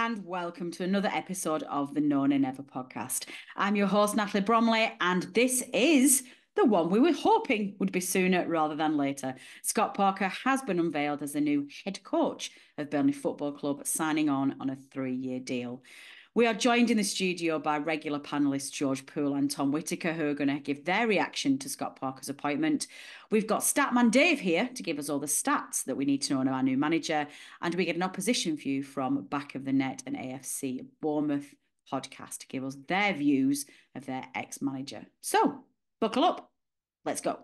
and welcome to another episode of the No Nay Never podcast. I'm your host, Natalie Bromley, and this is the one we were hoping would be sooner rather than later. Scott Parker has been unveiled as the new head coach of Burnley Football Club, signing on a 3-year deal. We are joined in the studio by regular panellists George Poole and Tom Whitaker, who are going to give their reaction to Scott Parker's appointment. We've got Statman Dave here to give us all the stats that we need to know on our new manager, and we get an opposition view from Back of the Net and AFC Bournemouth podcast to give us their views of their ex-manager. So, buckle up. Let's go.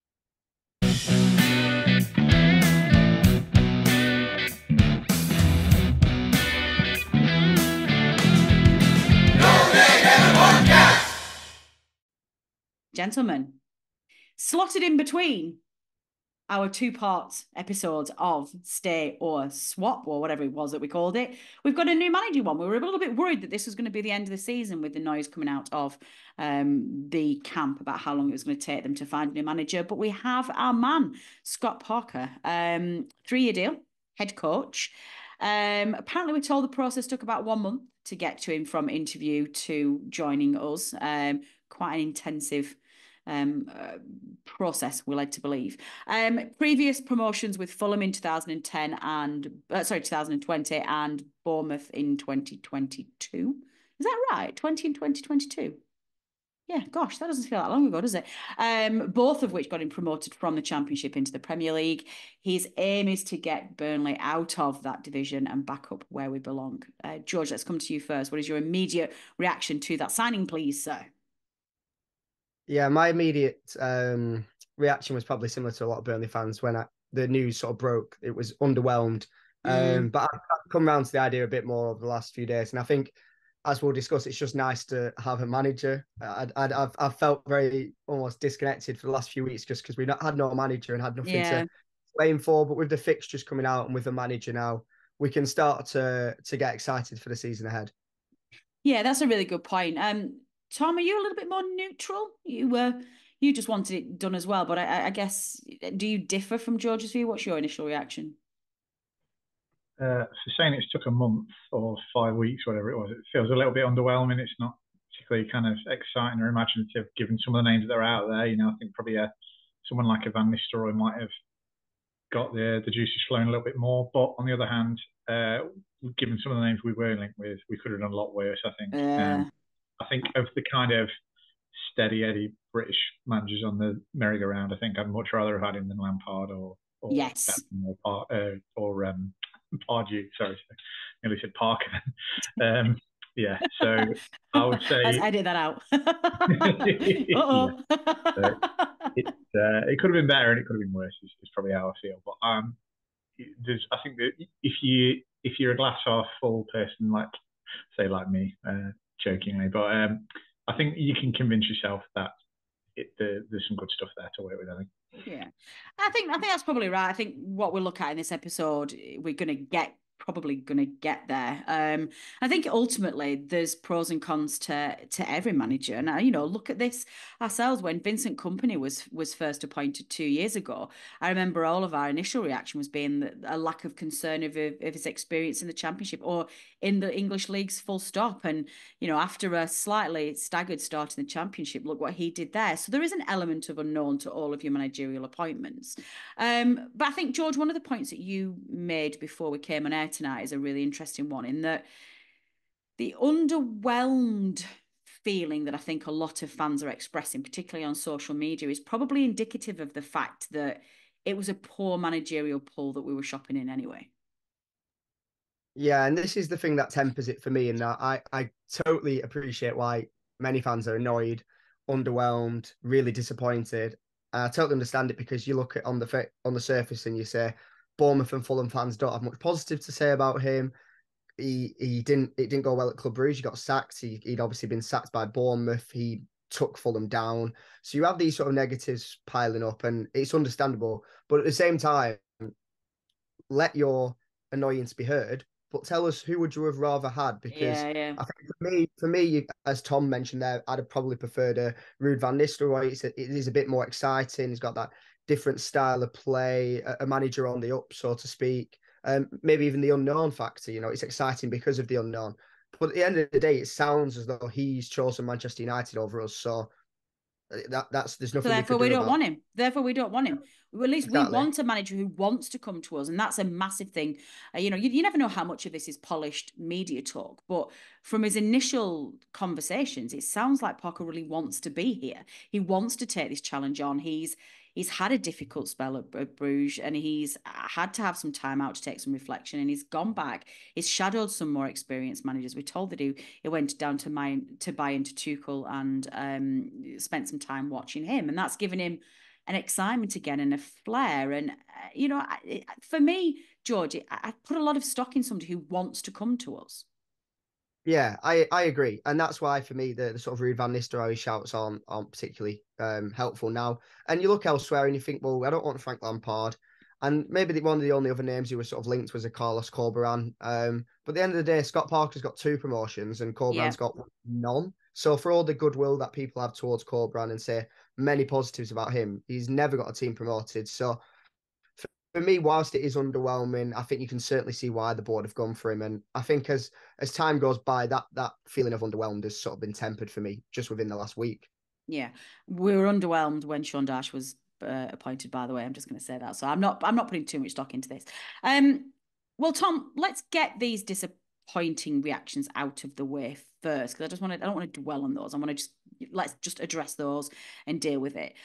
Gentlemen, slotted in between our two-part episodes of Stay or Swap, or whatever it was that we called it, we've got a new manager one. We were a little bit worried that this was going to be the end of the season with the noise coming out of the camp about how long it was going to take them to find a new manager. But we have our man, Scott Parker, 3-year deal, head coach. Apparently, we're told the process took about 1 month to get to him from interview to joining us. Quite an intensive process, we're led to believe. Previous promotions with Fulham in 2010 and 2020 and Bournemouth in 2022. Is that right? 20 and 2022. Yeah, gosh, that doesn't feel that long ago, does it? Both of which got him promoted from the Championship into the Premier League. His aim is to get Burnley out of that division and back up where we belong. George, let's come to you first. What is your immediate reaction to that signing, please, sir? Yeah, my immediate reaction was probably similar to a lot of Burnley fans when the news sort of broke. It was underwhelmed. But I've come around to the idea a bit more over the last few days. And I think, as we'll discuss, it's just nice to have a manager. I've felt very almost disconnected for the last few weeks just because we had no manager and had nothing to aim for. But with the fixtures coming out and with the manager now, we can start to get excited for the season ahead. Yeah, that's a really good point. Tom, are you a little bit more neutral? You just wanted it done as well, but I guess, do you differ from George's view? What's your initial reaction? For saying it's took a month or 5 weeks, whatever it was, it feels a little bit underwhelming. It's not particularly kind of exciting or imaginative, given some of the names that are out there. You know, I think probably someone like a Van Nistelrooy might have got the juices flowing a little bit more. But on the other hand, given some of the names we were linked with, we could have done a lot worse, I think. I think of the kind of steady Eddie British managers on the merry-go-round, I think I'd much rather have had him than Lampard or yes, or Pardew. Sorry, I nearly said Parker. Yeah, so I would say let's edit that out. Yeah. It could have been better and it could have been worse. Is probably how I feel. But I think that if you're a glass half full person, like me, jokingly, but I think you can convince yourself that there's some good stuff there to work with, I think. Yeah, I think that's probably right. I think what we'll look at in this episode, we're probably going to get there. I think ultimately there's pros and cons to every manager. And, look at this ourselves. When Vincent Kompany was first appointed 2 years ago, I remember all of our initial reaction was being a lack of concern of his experience in the Championship or in the English leagues, full stop. And, after a slightly staggered start in the Championship, look what he did there. So there is an element of unknown to all of your managerial appointments. But I think, George, one of the points that you made before we came on air tonight is a really interesting one, in that the underwhelmed feeling that I think a lot of fans are expressing, particularly on social media, is probably indicative of the fact that it was a poor managerial pull that we were shopping in anyway. Yeah, and this is the thing that tempers it for me, in that I totally appreciate why many fans are annoyed, underwhelmed, really disappointed. I totally understand it, because you look at on the surface and you say Bournemouth and Fulham fans don't have much positive to say about him. It didn't go well at Club Brugge. He got sacked. He'd obviously been sacked by Bournemouth. He took Fulham down. So you have these sort of negatives piling up, and it's understandable. But at the same time, let your annoyance be heard. But tell us, who would you have rather had? Because I think for me, as Tom mentioned there, I'd have probably preferred a Ruud van Nistelrooy. It is a bit more exciting. He's got that different style of play, a manager on the up, so to speak. maybe even the unknown factor. You know, it's exciting because of the unknown. But at the end of the day, it sounds as though he's chosen Manchester United over us. So that's there's So nothing we therefore, could we do don't about want it. him. Therefore, we don't want him. Well, at least we Exactly. want a manager who wants to come to us, and that's a massive thing. You never know how much of this is polished media talk, but from his initial conversations, it sounds like Parker really wants to be here. He wants to take this challenge on. He's had a difficult spell at Bruges, and he's had to have some time out to take some reflection, and he's gone back. He's shadowed some more experienced managers. We're told that he went down to buy into Tuchel and spent some time watching him, and that's given him an excitement again and a flair. And for me, George, I put a lot of stock in somebody who wants to come to us. Yeah, I agree, and that's why for me the sort of Ruud van Nistelrooy shouts aren't particularly helpful now. And you look elsewhere and you think, well, I don't want Frank Lampard, and maybe one of the only other names who was sort of linked was a Carlos Corberán. But at the end of the day, Scott Parker's got 2 promotions and Yeah. Corberán's got none. So for all the goodwill that people have towards Corberán and say many positives about him, he's never got a team promoted. So for me, whilst it is underwhelming, I think you can certainly see why the board have gone for him. And I think as time goes by, that feeling of underwhelmed has sort of been tempered for me just within the last week. Yeah, we were underwhelmed when Sean Dyche was appointed. By the way, I'm just going to say that. So I'm not putting too much stock into this. Well, Tom, let's get these disappointing reactions out of the way first, because I don't want to dwell on those. Let's just address those and deal with it.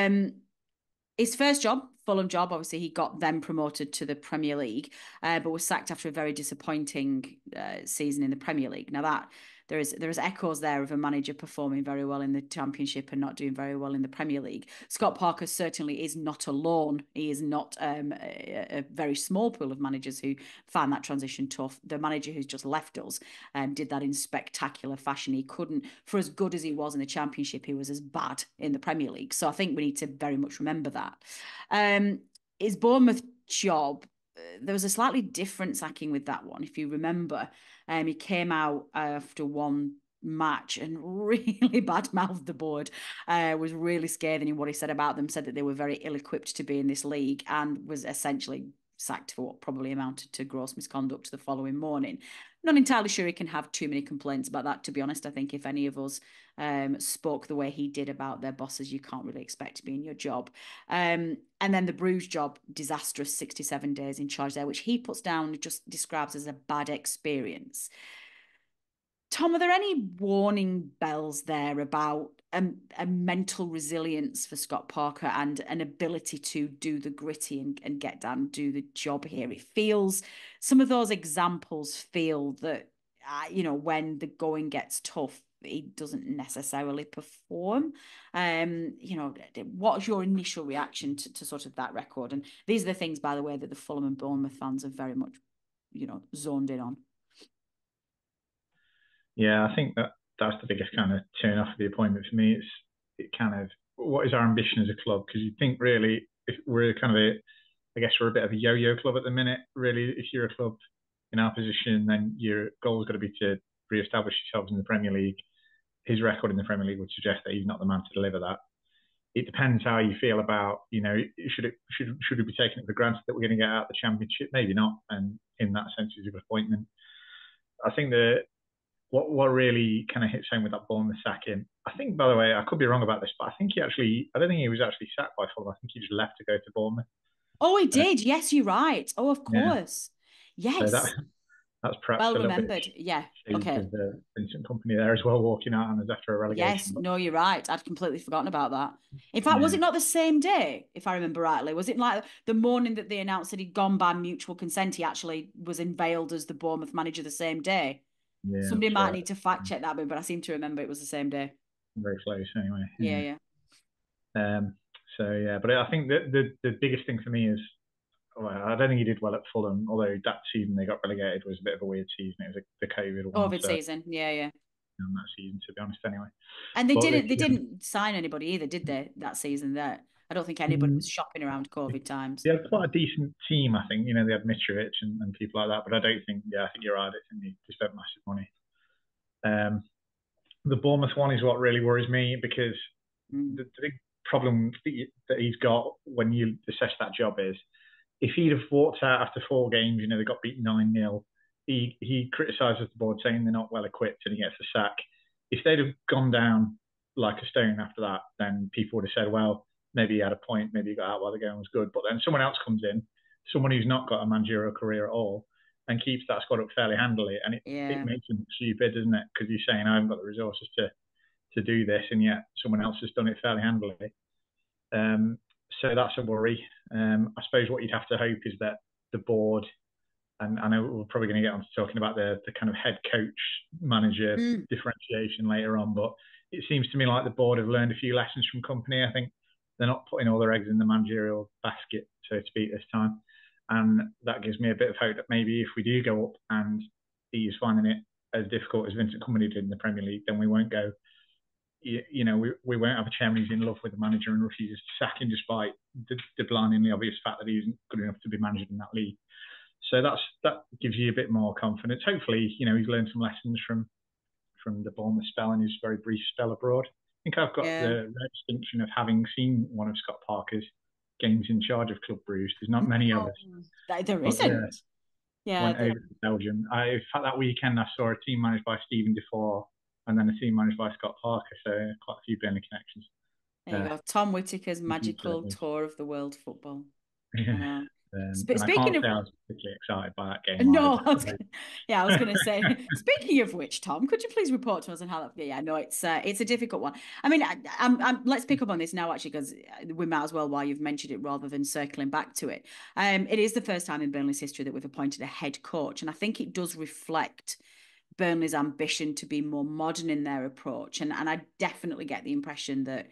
His first job, Fulham job, obviously he got them promoted to the Premier League, but was sacked after a very disappointing season in the Premier League. Now that there is echoes there of a manager performing very well in the Championship and not doing very well in the Premier League. Scott Parker certainly is not alone. He is not a very small pool of managers who found that transition tough. The manager who's just left us did that in spectacular fashion. He couldn't, for as good as he was in the Championship, he was as bad in the Premier League. So I think we need to very much remember that. His Bournemouth job, there was a slightly different sacking with that one. If you remember, he came out after one match and really bad-mouthed the board, was really scathing in what he said about them, said that they were very ill-equipped to be in this league, and was essentially sacked for what probably amounted to gross misconduct the following morning. Not entirely sure he can have too many complaints about that, to be honest. I think if any of us spoke the way he did about their bosses, you can't really expect to be in your job. And then the Bruges job, disastrous 67 days in charge there, which he puts down, just describes as a bad experience. Tom, are there any warning bells there about a mental resilience for Scott Parker and an ability to do the gritty and get down and do the job here? It feels, some of those examples feel that, when the going gets tough, he doesn't necessarily perform. What's your initial reaction to sort of that record? And these are the things, by the way, that the Fulham and Bournemouth fans have very much, zoned in on. Yeah, I think that's the biggest kind of turn off of the appointment for me. It kind of, what is our ambition as a club? Because you think really, if we're kind of I guess we're a bit of a yo-yo club at the minute. Really, if you're a club in our position, then your goal is going to be to re-establish yourselves in the Premier League. His record in the Premier League would suggest that he's not the man to deliver that. It depends how you feel about, should we be taking it for granted that we're going to get out of the Championship? Maybe not. And in that sense, it's a good appointment. I think that what really kind of hits home with that Bournemouth sacking, I think, by the way, I could be wrong about this, but I don't think he was actually sacked by Fulham. I think he just left to go to Bournemouth. Oh, he did. Yes, you're right. Oh, of course. Yeah. So Yes. that's perhaps Well a little bit remembered. Yeah. shades Okay. of Vincent Kompany there as well, walking out on us after a Yes. relegation. No, you're right. I'd completely forgotten about that. In fact, was Yeah. it not the same day, if I remember rightly? Was it like the morning that they announced that he'd gone by mutual consent, he actually was unveiled as the Bournemouth manager the same day? Yeah, Somebody that's might right. need to fact check that, but I seem to remember it was the same day. Very close anyway. Yeah. So yeah, but I think that the biggest thing for me is, well, I don't think he did well at Fulham, although that season they got relegated was a bit of a weird season. It was the COVID one. COVID season. Yeah. On that season, to be honest, anyway. And they But didn't sign anybody either, did they, that season there? I don't think anybody was shopping around COVID times. They had quite a decent team, I think. They had Mitrovic and people like that, but I think you're right. I think they spent massive money. The Bournemouth one is what really worries me, because the big problem that he's got when you assess that job is if he'd have walked out after 4 games, they got beaten 9-0, he criticises the board saying they're not well equipped and he gets a sack. If they'd have gone down like a stone after that, then people would have said, well, maybe he had a point, maybe he got out while the game was good. But then someone else comes in, someone who's not got a managerial career at all, and keeps that squad up fairly handily. And it makes them stupid, doesn't it? Because you're saying, I haven't got the resources to do this, and yet someone else has done it fairly handily. So that's a worry. I suppose what you'd have to hope is that the board, and I know we're probably going to get on to talking about the kind of head coach manager differentiation later on, but it seems to me like the board have learned a few lessons from Kompany. I think they're not putting all their eggs in the managerial basket, so to speak, this time. And that gives me a bit of hope that maybe if we do go up and he's finding it as difficult as Vincent Kompany did in the Premier League, then we won't go, we won't have a chairman who's in love with the manager and refuses to sack him despite the blindingly obvious fact that he isn't good enough to be managed in that league. So that gives you a bit more confidence. Hopefully, he's learned some lessons from the Bournemouth spell and his very brief spell abroad. I think I've got the distinction of having seen one of Scott Parker's games in charge of Club Bruges. There's not many of us. There isn't. Went over to Belgium. In fact, that weekend I saw a team managed by Stephen Defoe and then a team managed by Scott Parker. So quite a few Burnley connections. There you go. Tom Whittaker's magical tour of the world football. Yeah. Speaking of, I was particularly excited by that game. No, I was going to say. Speaking of which, Tom, could you please report to us on how that? Yeah, no, it's a difficult one. I mean, let's pick up on this now actually, because we might as well while you've mentioned it rather than circling back to it. It is the first time in Burnley's history that we've appointed a head coach, and I think it does reflect Burnley's ambition to be more modern in their approach, and I definitely get the impression that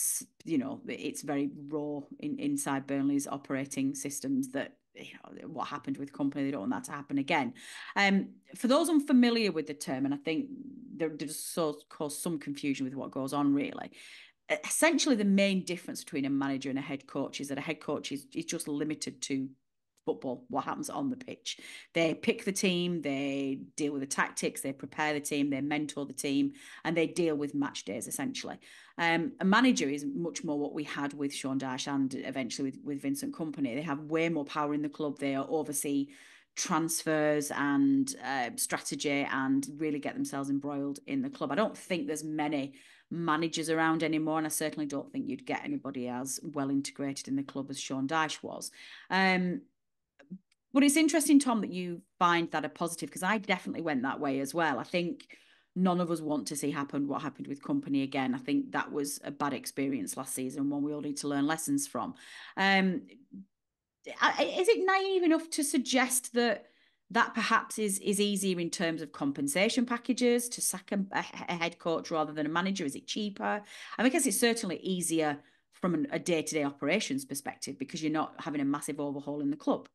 it's very raw inside Burnley's operating systems, that what happened with Kompany, they don't want that to happen again. For those unfamiliar with the term, and I think there does cause some confusion with what goes on really, essentially the main difference between a manager and a head coach is that a head coach is just limited to football, what happens on the pitch. They pick the team, they deal with the tactics, they prepare the team, they mentor the team, and they deal with match days essentially. A manager is much more what we had with Sean Dyche and eventually with Vincent Kompany. They have way more power in the club. They oversee transfers and strategy and really get themselves embroiled in the club. I don't think there's many managers around anymore, and I certainly don't think you'd get anybody as well integrated in the club as Sean Dyche was. But it's interesting, Tom, that you find that a positive, because I definitely went that way as well. I think none of us want to see what happened with Kompany again. I think that was a bad experience last season, one we all need to learn lessons from. Is it naive enough to suggest that perhaps is easier in terms of compensation packages to sack a head coach rather than a manager? Is it cheaper? I mean, I guess it's certainly easier from a day-to-day operations perspective because you're not having a massive overhaul in the club.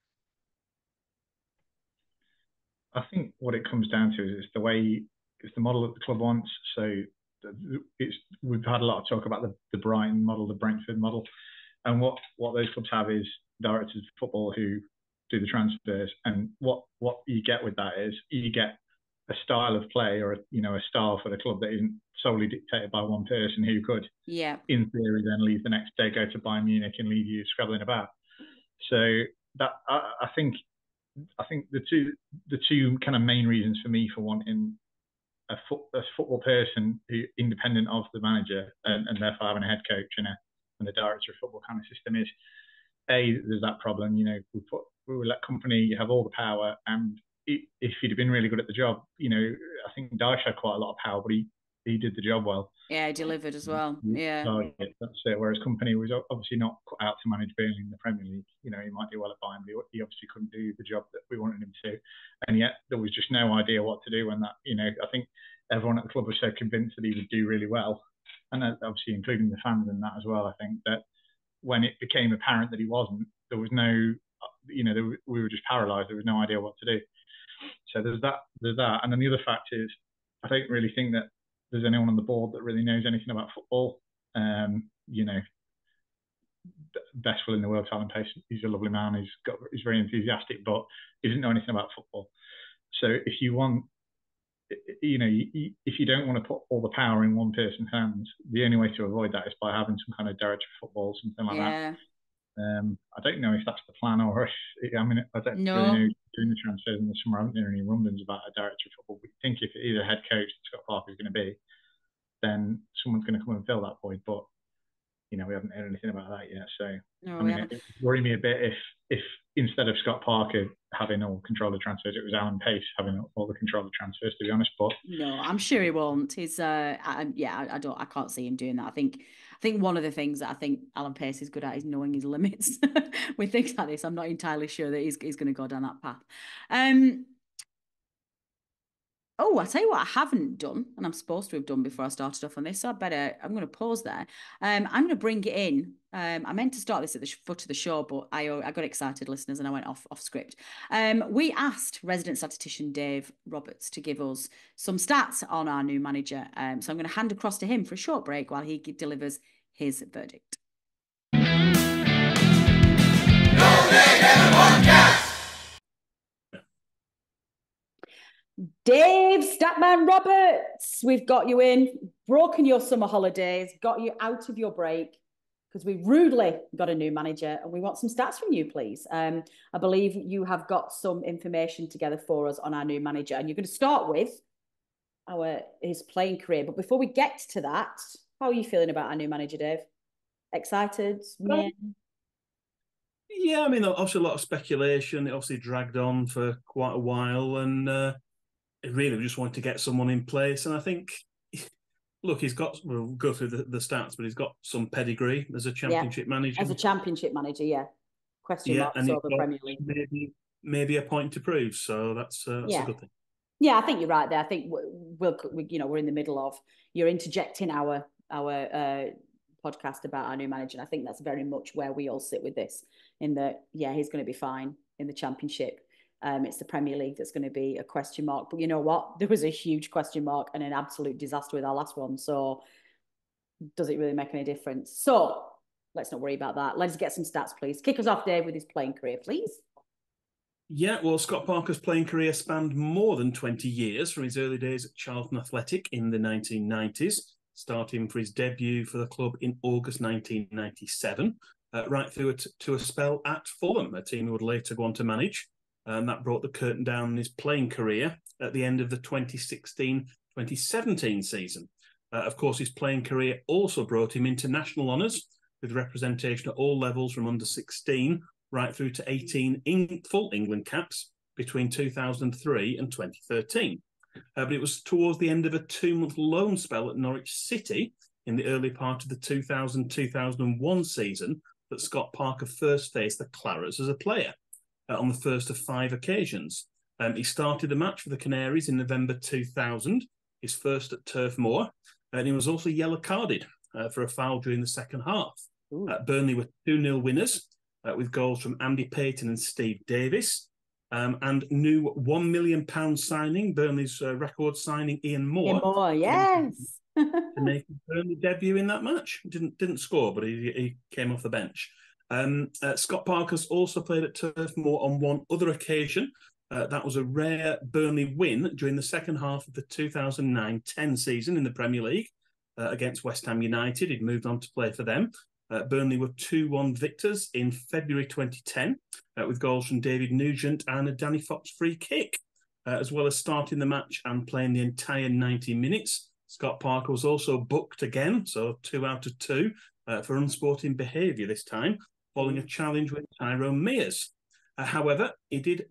I think what it comes down to is it's the model that the club wants. So we've had a lot of talk about the Brighton model, the Brentford model, and what those clubs have is directors of football who do the transfers. And what you get with that is you get a style of play or a style for the club that isn't solely dictated by one person who could, in theory, then leave the next day, go to Bayern Munich and leave you scrabbling about. So that I think the two kind of main reasons for me for wanting a football person who independent of the manager and therefore having a head coach and a director of football kind of system is there's that problem. We will let Kompany have all the power, and if he'd have been really good at the job, I think Dyche had quite a lot of power, but he did the job well. Yeah, he delivered as well. Yeah, that's it. Whereas Kompany was obviously not cut out to manage Burnley in the Premier League. He might do well at Bayern, but he obviously couldn't do the job that we wanted him to. And yet there was just no idea what to do when that. I think everyone at the club was so convinced that he would do really well, and obviously including the fans in that as well. I think that when it became apparent that he wasn't, there was no, we were just paralysed. There was no idea what to do. So there's that, and then the other fact is, I don't really think that there's anyone on the board that really knows anything about football. Best will in the world, Alan Pace. He's a lovely man. He's very enthusiastic, but he doesn't know anything about football. So if you want, if you don't want to put all the power in one person's hands, the only way to avoid that is by having some kind of director of football, something like that. I don't know if that's the plan or if, I mean, I don't really know No. who's doing the transfers in the summer. I haven't heard any rumblings about a director of football. But I think if either head coach Scott Parker is going to be, then someone's going to come and fill that void. But, we haven't heard anything about that yet. So, No, I mean, it worried me a bit if instead of Scott Parker having all control of transfers, it was Alan Pace having all the control of transfers, to be honest. But no, I'm sure he won't. He's I can't see him doing that. I think one of the things that I think Alan Pace is good at is knowing his limits with things like this. I'm not entirely sure that he's going to go down that path. Oh, I tell you what, I haven't done, and I'm supposed to have done before I started off on this. So I'm going to pause there. I'm going to bring it in. I meant to start this at the foot of the show, but I got excited, listeners, and I went off script. We asked resident statistician Dave Roberts to give us some stats on our new manager. So I'm going to hand across to him for a short break while he delivers his verdict. Dave Statman Roberts, we've got you in, broken your summer holidays, got you out of your break because we rudely got a new manager and we want some stats from you, please. I believe you have got some information together for us on our new manager, and you're going to start with his playing career. But before we get to that, how are you feeling about our new manager, Dave? Excited? Yeah, I mean, obviously a lot of speculation. It obviously dragged on for quite a while, and really we just wanted to get someone in place. And I think, look, we'll go through the stats, but he's got some pedigree as a championship manager. As a championship manager, yeah. Question marks over Premier League. Maybe a point to prove. So that's a good thing. Yeah, I think you're right there. I think we're in the middle of, you're interjecting our podcast about our new manager. And I think that's very much where we all sit with this, in that, yeah, he's going to be fine in the championship. It's the Premier League that's going to be a question mark. But you know what? There was a huge question mark and an absolute disaster with our last one. So does it really make any difference? So let's not worry about that. Let's get some stats, please. Kick us off, Dave, with his playing career, please. Yeah, well, Scott Parker's playing career spanned more than 20 years, from his early days at Charlton Athletic in the 1990s, starting for his debut for the club in August 1997, right through to a spell at Fulham, a team he would later go on to manage. And that brought the curtain down on his playing career at the end of the 2016-2017 season. Of course, his playing career also brought him international honours, with representation at all levels from under 16 right through to 18 full England caps between 2003 and 2013. But it was towards the end of a 2-month loan spell at Norwich City in the early part of the 2000-2001 season that Scott Parker first faced the Clarets as a player. On the first of 5 occasions. He started the match for the Canaries in November 2000, his first at Turf Moor, and he was also yellow-carded for a foul during the second half. Burnley were 2-0 winners, with goals from Andy Payton and Steve Davis, and new £1 million signing, Burnley's record signing, Ian Moore. Yes. To make his Burnley debut in that match. Didn't score, but he came off the bench. Scott Parker's also played at Turf Moor on one other occasion. That was a rare Burnley win during the second half of the 2009-10 season in the Premier League against West Ham United. He'd moved on to play for them. Burnley were 2-1 victors in February 2010 with goals from David Nugent and a Danny Fox free kick. As well as starting the match and playing the entire 90 minutes. Scott Parker was also booked again, so 2 out of 2, for unsporting behaviour this time, following a challenge with Tyrone Mears. However, he did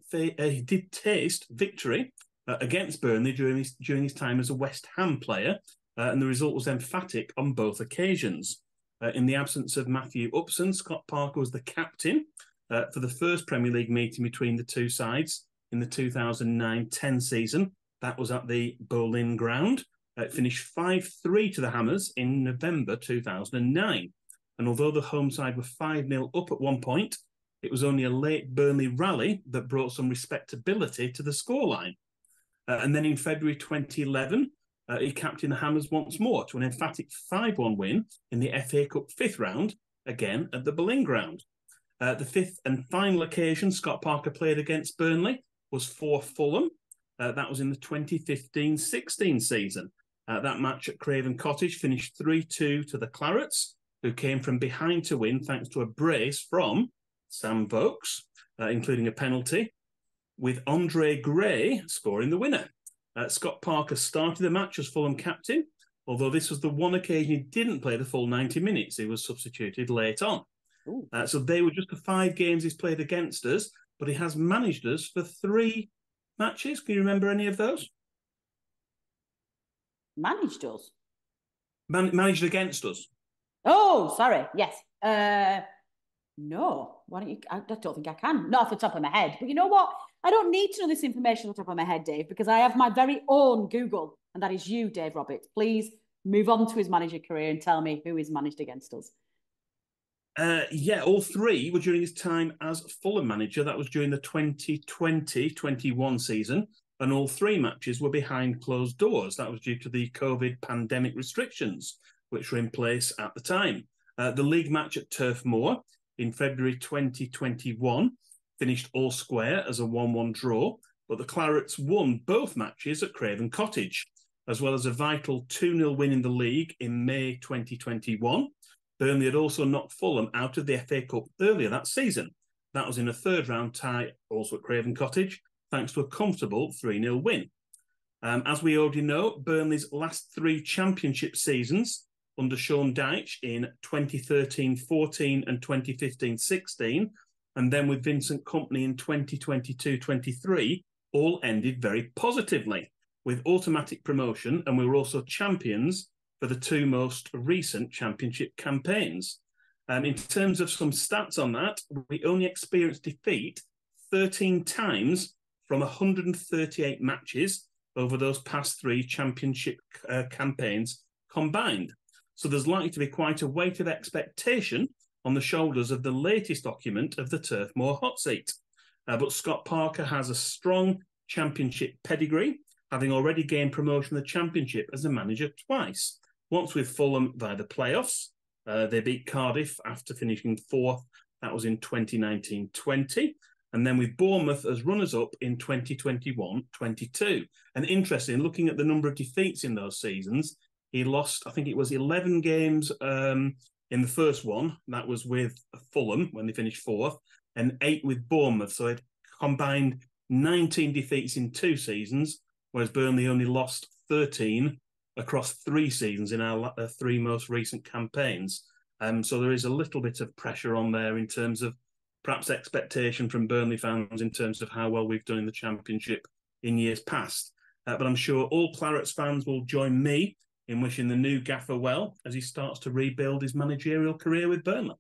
taste victory against Burnley during his time as a West Ham player, and the result was emphatic on both occasions. In the absence of Matthew Upson, Scott Parker was the captain for the first Premier League meeting between the two sides in the 2009-10 season. That was at the Boleyn Ground. It finished 5-3 to the Hammers in November 2009. And although the home side were 5-0 up at one point, it was only a late Burnley rally that brought some respectability to the scoreline. And then in February 2011, he captained the Hammers once more to an emphatic 5-1 win in the FA Cup 5th round, again at the Boleyn Ground. The 5th and final occasion Scott Parker played against Burnley was for Fulham. That was in the 2015-16 season. That match at Craven Cottage finished 3-2 to the Clarets, who came from behind to win thanks to a brace from Sam Vokes, including a penalty, with Andre Gray scoring the winner. Scott Parker started the match as Fulham captain, although this was the one occasion he didn't play the full 90 minutes. He was substituted late on. So they were just the 5 games he's played against us, but he has managed us for 3 matches. Can you remember any of those? Managed us? Managed against us. Oh, sorry. Yes. No. Why don't you? I don't think I can. Not off the top of my head. But you know what? I don't need to know this information off the top of my head, Dave, because I have my very own Google, and that is you, Dave Roberts. Please move on to his manager career and tell me who he's managed against us. Yeah, all 3 were during his time as Fulham manager. That was during the 2020-21 season. And all 3 matches were behind closed doors. That was due to the COVID pandemic restrictions, which were in place at the time. The league match at Turf Moor in February 2021 finished all square as a 1-1 draw, but the Clarets won both matches at Craven Cottage, as well as a vital 2-0 win in the league in May 2021. Burnley had also knocked Fulham out of the FA Cup earlier that season. That was in a 3rd round tie, also at Craven Cottage, thanks to a comfortable 3-0 win. As we already know, Burnley's last 3 championship seasons under Sean Dyche in 2013-14 and 2015-16, and then with Vincent Kompany in 2022-23, all ended very positively, with automatic promotion, and we were also champions for the 2 most recent championship campaigns. In terms of some stats on that, we only experienced defeat 13 times from 138 matches over those past 3 championship campaigns combined. So there's likely to be quite a weight of expectation on the shoulders of the latest occupant of the Turf Moor hot seat. But Scott Parker has a strong championship pedigree, having already gained promotion to the championship as a manager twice. Once with Fulham via the playoffs. They beat Cardiff after finishing 4th. That was in 2019-20. And then with Bournemouth as runners-up in 2021-22. And interesting, looking at the number of defeats in those seasons, he lost, I think it was 11 games in the first one. That was with Fulham when they finished 4th, and 8 with Bournemouth. So it combined 19 defeats in 2 seasons, whereas Burnley only lost 13 across 3 seasons in our 3 most recent campaigns. So there is a little bit of pressure on there in terms of perhaps expectation from Burnley fans in terms of how well we've done in the Championship in years past. But I'm sure all Clarets fans will join me in wishing the new gaffer well as he starts to rebuild his managerial career with Burnley.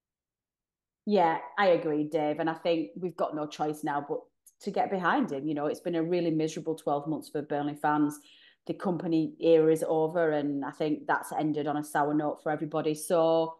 Yeah, I agree, Dave. And I think we've got no choice now but to get behind him. You know, it's been a really miserable 12 months for Burnley fans. The Kompany era is over, and I think that's ended on a sour note for everybody. So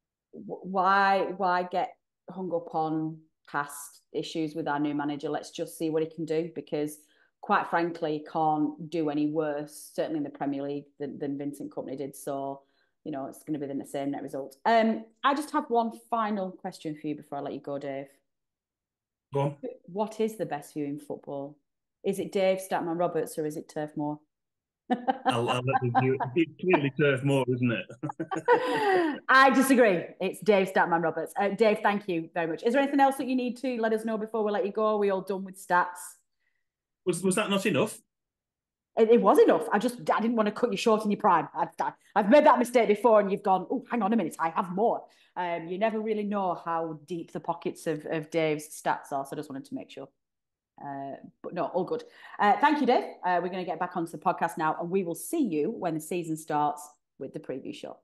why get hung up on past issues with our new manager? Let's just see what he can do, because quite frankly, he can't do any worse, certainly in the Premier League, than Vincent Kompany did. So, you know, it's going to be the same net result. I just have one final question for you before I let you go, Dave. Go on. What is the best view in football? Is it Dave Statman Roberts or is it Turf Moor? I'll let you do it. It's clearly Turf Moor, isn't it? I disagree. It's Dave Statman Roberts. Dave, thank you very much. Is there anything else that you need to let us know before we let you go? Are we all done with stats? Was that not enough? It was enough. I didn't want to cut you short in your prime. I've made that mistake before, and you've gone, oh, hang on a minute, I have more. You never really know how deep the pockets of Dave's stats are, so I just wanted to make sure. But no, all good. Thank you, Dave. We're going to get back onto the podcast now, and we will see you when the season starts with the preview show.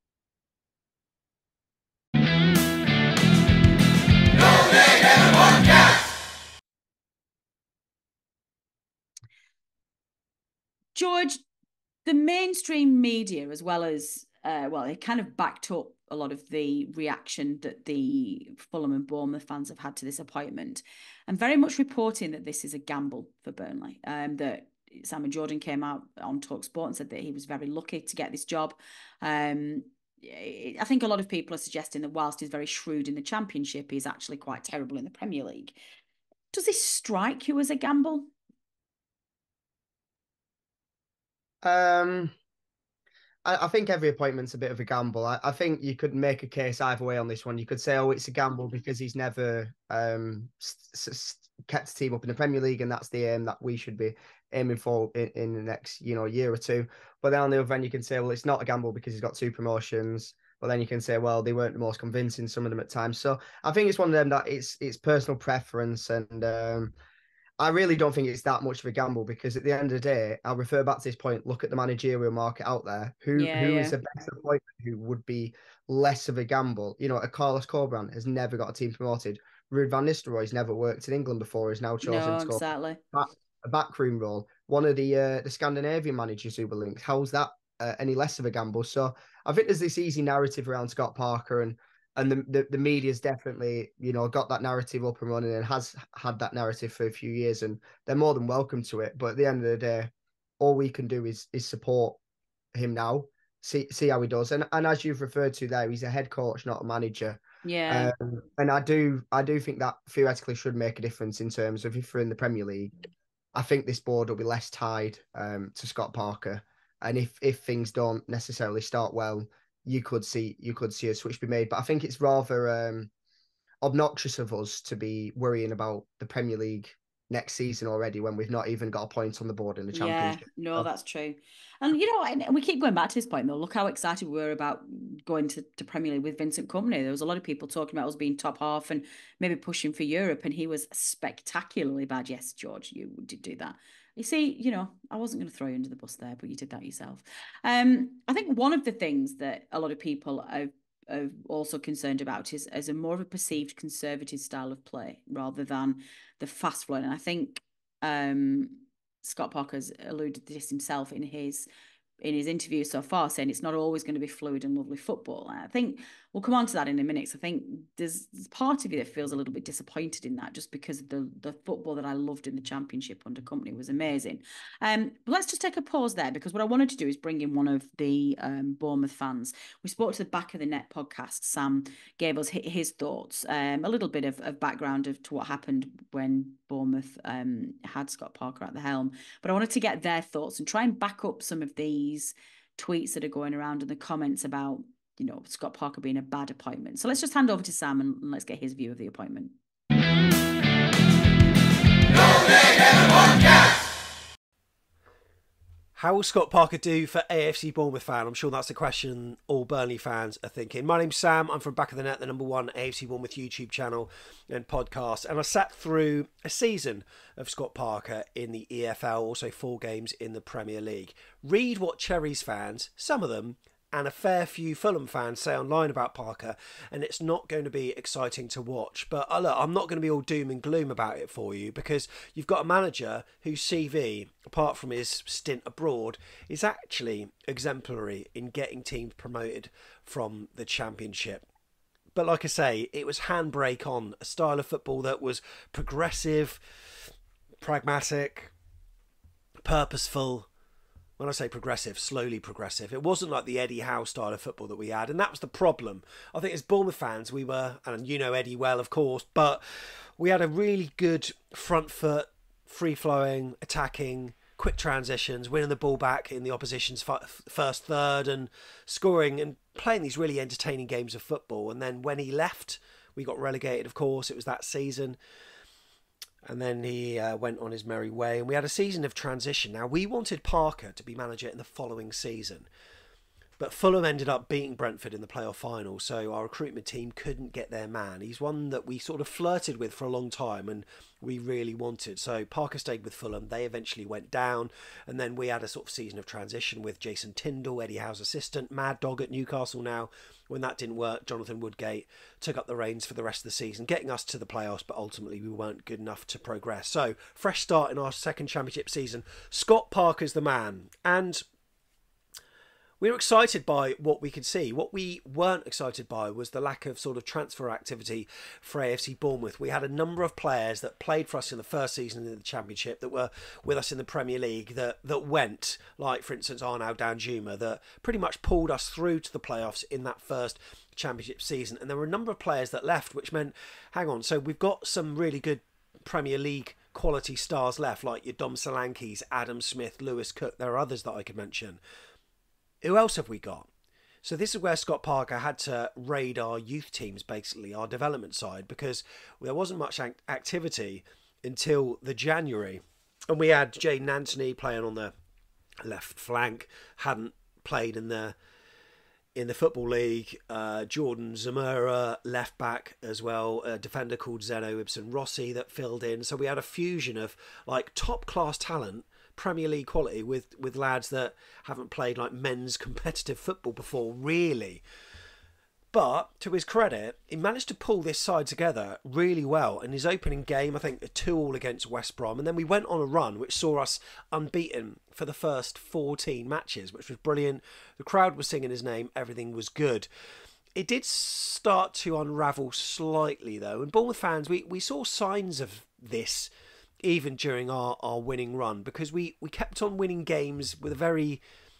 George, the mainstream media, as well as, it kind of backed up a lot of the reaction that the Fulham and Bournemouth fans have had to this appointment, and very much reporting that this is a gamble for Burnley. That Simon Jordan came out on talkSPORT and said that he was very lucky to get this job. I think a lot of people are suggesting that whilst he's very shrewd in the Championship, he's actually quite terrible in the Premier League. Does this strike you as a gamble? I think every appointment's a bit of a gamble. I think you could make a case either way on this one. You could say, oh, it's a gamble because he's never kept a team up in the Premier League, and that's the aim that we should be aiming for in the next, year or two. But then on the other end, you can say, well, it's not a gamble because he's got 2 promotions. But then you can say, well, they weren't the most convincing, some of them at times. So I think it's one of them that it's personal preference, and I really don't think it's that much of a gamble because at the end of the day, I'll refer back to this point. Look at the managerial market out there. Who is a better appointment? Who would be less of a gamble? A Carlos Corberán has never got a team promoted. Ruud van Nistelrooy's never worked in England before. Has now chosen to go a backroom role. One of the Scandinavian managers who were linked. How's that any less of a gamble? So I think there's this easy narrative around Scott Parker, and the media's definitely, got that narrative up and running and has had that narrative for a few years, and they're more than welcome to it. But at the end of the day, all we can do is support him now, see how he does. And as you've referred to there, he's a head coach, not a manager. Yeah. And I do think that theoretically should make a difference in terms of if we're in the Premier League. I think this board will be less tied to Scott Parker. And if things don't necessarily start well, you could see a switch be made. But I think it's rather obnoxious of us to be worrying about the Premier League next season already when we've not even got a point on the board in the Championship. Yeah, no, that's true. And and we keep going back to this point though. Look how excited we were about going to Premier League with Vincent Kompany. There was a lot of people talking about us being top half and maybe pushing for Europe, and he was spectacularly bad. Yes, George, you did do that. You see, I wasn't going to throw you under the bus there, but you did that yourself. I think one of the things that a lot of people are also concerned about is as a more of a perceived conservative style of play rather than the fast flowing. And I think Scott Parker's alluded to this himself in his interview so far, saying it's not always going to be fluid and lovely football. And I think we'll come on to that in a minute. So I think there's part of you that feels a little bit disappointed in that, just because the football that I loved in the Championship under Kompany was amazing. But let's just take a pause there, because what I wanted to do is bring in one of the Bournemouth fans. We spoke to the Back of the Net podcast. Sam gave us his thoughts, a little bit of background to what happened when Bournemouth had Scott Parker at the helm. But I wanted to get their thoughts and try and back up some of these tweets that are going around in the comments about, Scott Parker being a bad appointment. So let's just hand over to Sam and let's get his view of the appointment. How will Scott Parker do for AFC Bournemouth fan? I'm sure that's the question all Burnley fans are thinking. My name's Sam. I'm from Back of the Net, the #1 AFC Bournemouth YouTube channel and podcast. And I sat through a season of Scott Parker in the EFL, also 4 games in the Premier League. Read what Cherries fans, some of them, and a fair few Fulham fans say online about Parker, and it's not going to be exciting to watch. But look, I'm not going to be all doom and gloom about it for you, because you've got a manager whose CV, apart from his stint abroad, is actually exemplary in getting teams promoted from the Championship. But like I say, it was handbrake on a style of football that was progressive, pragmatic, purposeful. When I say progressive, slowly progressive. It wasn't like the Eddie Howe style of football that we had, and that was the problem. I think as Bournemouth fans, we were, and you know Eddie well, of course, but we had a really good front foot, free-flowing, attacking, quick transitions, winning the ball back in the opposition's first third and scoring and playing these really entertaining games of football. And then when he left, we got relegated, of course. It was that season. And then he went on his merry way, and we had a season of transition. Now, we wanted Parker to be manager in the following season, but Fulham ended up beating Brentford in the playoff final, so our recruitment team couldn't get their man. He's one that we sort of flirted with for a long time, and we really wanted. So Parker stayed with Fulham. They eventually went down, and then we had a sort of season of transition with Jason Tindall, Eddie Howe's assistant, Mad Dog at Newcastle now. When that didn't work, Jonathan Woodgate took up the reins for the rest of the season, getting us to the playoffs, but ultimately we weren't good enough to progress. So, fresh start in our second Championship season. Scott Parker's the man. And we were excited by what we could see. What we weren't excited by was the lack of sort of transfer activity for AFC Bournemouth. We had a number of players that played for us in the first season in the Championship that were with us in the Premier League that went, like for instance Arnaud Danjuma, that pretty much pulled us through to the playoffs in that first Championship season. And there were a number of players that left, which meant, hang on, so we've got some really good Premier League quality stars left, like your Dom Solankis, Adam Smith, Lewis Cook. There are others that I could mention. who else have we got? So this is where Scott Parker had to raid our youth teams, basically, our development side, because there wasn't much activity until the January. And we had Jaden Anthony playing on the left flank, hadn't played in the Football League. Jordan Zamora, left back as well, a defender called Zeno Ibsen Rossi that filled in. So we had a fusion of like top class talent, Premier League quality, with lads that haven't played like men's competitive football before, really. But to his credit, he managed to pull this side together really well. In his opening game, I think a 2-2 against West Brom, and then we went on a run which saw us unbeaten for the first 14 matches, which was brilliant. The crowd was singing his name, everything was good. It did start to unravel slightly though, and Bournemouth fans, we saw signs of this even during our winning run, because we kept on winning games with a very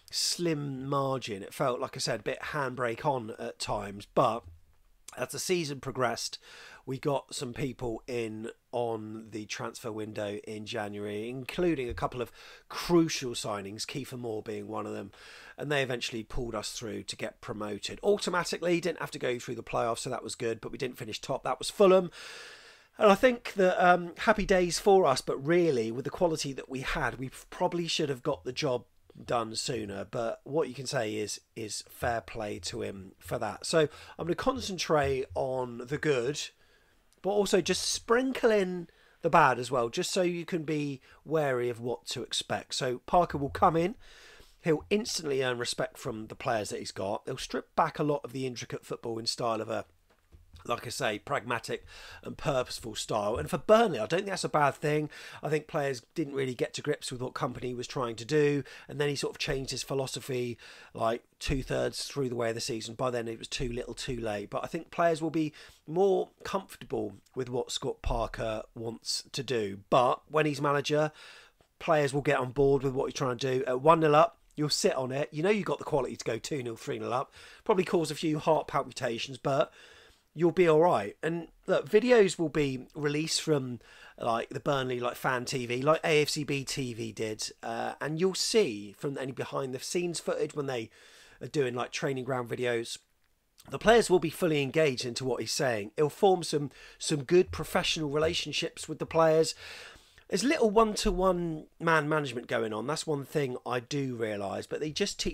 slim margin. It felt, like I said, a bit handbrake on at times, but as the season progressed, we got some people in on the transfer window in January, including a couple of crucial signings, Kiefer Moore being one of them, and they eventually pulled us through to get promoted automatically. Didn't have to go through the playoffs, so that was good, but we didn't finish top. That was Fulham. And I think that happy days for us, but really with the quality that we had, we probably should have got the job done sooner. But what you can say is fair play to him for that. So I'm going to concentrate on the good, but also just sprinkle in the bad as well, just so you can be wary of what to expect. So Parker will come in. He'll instantly earn respect from the players that he's got. He'll strip back a lot of the intricate football in style of a, like I say, pragmatic and purposeful style. And for Burnley, I don't think that's a bad thing. I think players didn't really get to grips with what Kompany was trying to do. And then he sort of changed his philosophy like 2/3 through the way of the season. By then it was too little too late. But I think players will be more comfortable with what Scott Parker wants to do. But when he's manager, players will get on board with what he's trying to do. At 1-0 up, you'll sit on it. You know you've got the quality to go 2-0, 3-0 up. Probably cause a few heart palpitations, but you'll be all right. And look, videos will be released from like the Burnley like fan TV, like AFCB TV did, and you'll see from any behind the scenes footage when they are doing like training ground videos, the players will be fully engaged into what he's saying. It'll form some good professional relationships with the players. There's little one-to-one man management going on. That's one thing I do realise, but he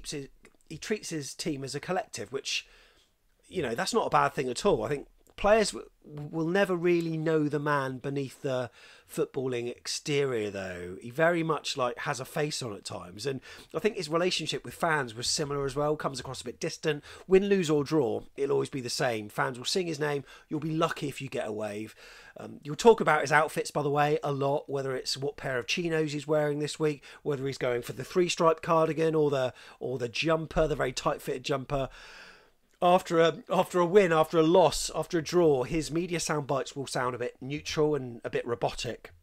treats his team as a collective, which, you know, that's not a bad thing at all. I think players will never really know the man beneath the footballing exterior, though. He very much like has a face on at times, and I think his relationship with fans was similar as well. Comes across a bit distant. Win, lose or draw, it'll always be the same. Fans will sing his name. You'll be lucky if you get a wave. You'll talk about his outfits, by the way, a lot, whether it's what pair of chinos he's wearing this week, whether he's going for the 3-stripe cardigan or the jumper, the very tight-fitted jumper. After a win, after a loss, after a draw, his media sound bites will sound a bit neutral and a bit robotic.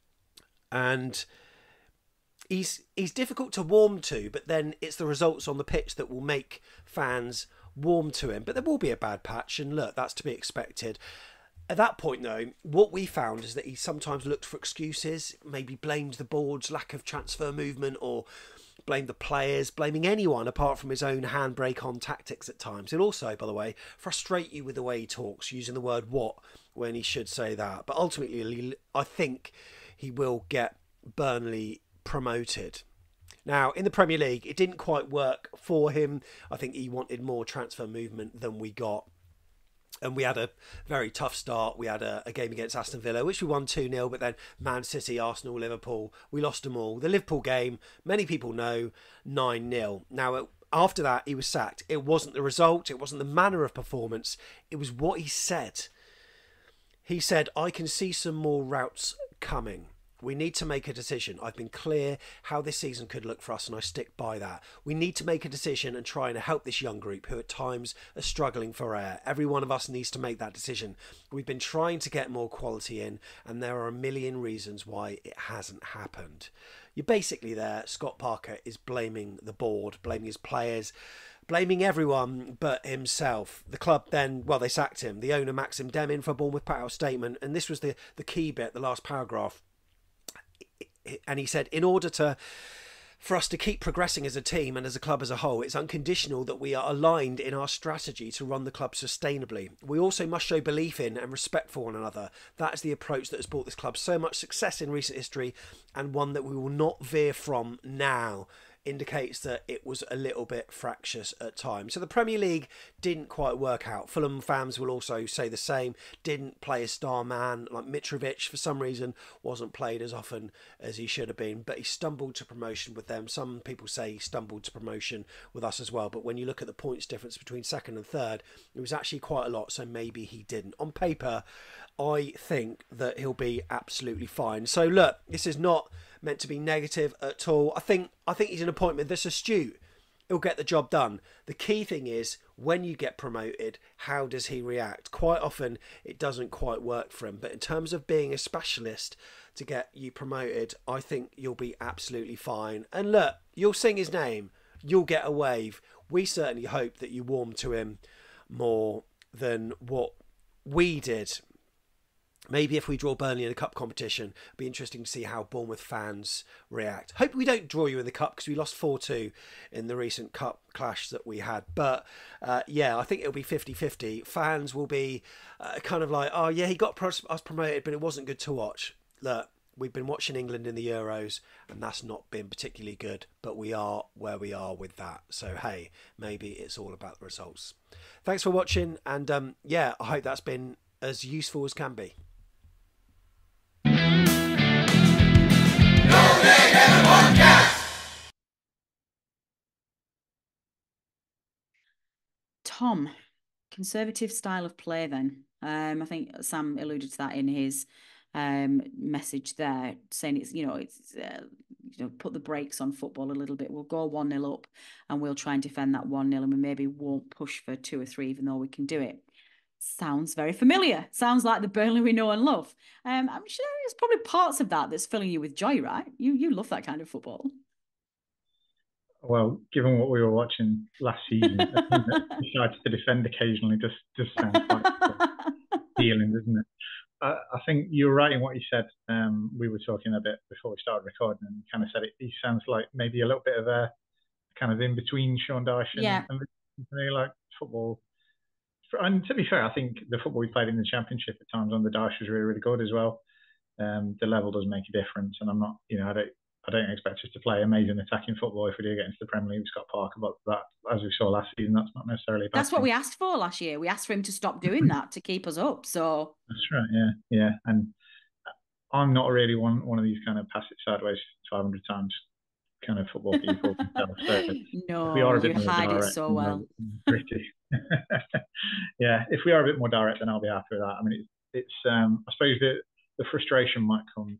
And he's difficult to warm to, but then it's the results on the pitch that will make fans warm to him. But there will be a bad patch, and look, that's to be expected. At that point, though, what we found is that he sometimes looked for excuses, maybe blamed the board's lack of transfer movement, or blamed the players, blaming anyone apart from his own handbrake on tactics at times. He'll also, by the way, frustrate you with the way he talks, using the word what when he should say that. But ultimately, I think he will get Burnley promoted. Now, in the Premier League, it didn't quite work for him. I think he wanted more transfer movement than we got. And we had a very tough start. We had a game against Aston Villa, which we won 2-0, but then Man City, Arsenal, Liverpool, we lost them all. The Liverpool game, many people know, 9-0. Now, after that, he was sacked. It wasn't the result. It wasn't the manner of performance. It was what he said. He said, I can see some more routes coming. We need to make a decision. I've been clear how this season could look for us, and I stick by that. We need to make a decision and try and help this young group who at times are struggling for air. Every one of us needs to make that decision. We've been trying to get more quality in, and there are a million reasons why it hasn't happened. You're basically there. Scott Parker is blaming the board, blaming his players, blaming everyone but himself. The club then, well, they sacked him. The owner, Maxim Demin, for Bournemouth, put out a statement, and this was the key bit, the last paragraph. And he said, in order to for us to keep progressing as a team and as a club as a whole, it's unconditional that we are aligned in our strategy to run the club sustainably. We also must show belief in and respect for one another. That is the approach that has brought this club so much success in recent history, and one that we will not veer from now. Indicates that it was a little bit fractious at times. So the Premier League didn't quite work out. Fulham fans will also say the same. Didn't play a star man like Mitrovic for some reason. Wasn't played as often as he should have been. But he stumbled to promotion with them. Some people say he stumbled to promotion with us as well. But when you look at the points difference between second and third, it was actually quite a lot. So maybe he didn't. On paper, I think that he'll be absolutely fine. So look, this is not meant to be negative at all. I think he's an appointment that's astute. He'll get the job done. The key thing is, when you get promoted, how does he react? Quite often it doesn't quite work for him, but in terms of being a specialist to get you promoted, I think you'll be absolutely fine. And look, you'll sing his name, you'll get a wave. We certainly hope that you warm to him more than what we did. Maybe if we draw Burnley in a cup competition, it'll be interesting to see how Bournemouth fans react. Hope we don't draw you in the cup, because we lost 4-2 in the recent cup clash that we had. But yeah, I think it'll be 50-50. Fans will be kind of like, oh yeah, he got us promoted, but it wasn't good to watch. Look, we've been watching England in the Euros, and that's not been particularly good, but we are where we are with that. So hey, maybe it's all about the results. Thanks for watching, and yeah, I hope that's been as useful as can be. Tom, conservative style of play then. I think Sam alluded to that in his message there, saying it's put the brakes on football a little bit. We'll go 1-0 up and we'll try and defend that 1-0, and we maybe won't push for 2 or 3, even though we can do it. Sounds very familiar. Sounds like the Burnley we know and love. I'm sure there's probably parts of that that's filling you with joy, right? You love that kind of football. Well, given what we were watching last season, I think that decides to defend occasionally just sounds quite appealing, doesn't it? I think you're right in what you said. We were talking a bit before we started recording, and kind of said he sounds like maybe a little bit of a kind of in between Sean Dyche and like football. And to be fair, I think the football we played in the Championship at times under Dyche was really, really good as well. The level does make a difference, and I'm not, I don't expect us to play amazing attacking football if we do get into the Premier League with Scott Parker, but that, as we saw last season, that's not necessarily a bad That's what thing. we asked for last year. We asked for him to stop doing that to keep us up. So that's right, yeah. And I'm not really one of these kind of pass it sideways 500 times kind of football people. So no, if we are a bit you more hide direct, it so well. Pretty. Yeah, if we are a bit more direct, then I'll be happy with that. I mean, it's I suppose the frustration might come,